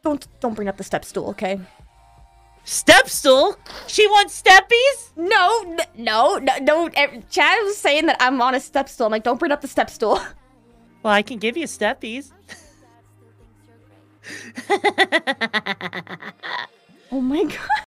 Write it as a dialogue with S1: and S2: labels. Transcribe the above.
S1: don't bring up the step stool, okay?
S2: Step stool? She wants steppies?
S1: No. Chad was saying that I'm on a step stool. I'm like, don't bring up the step stool.
S2: Well, I can give you steppies.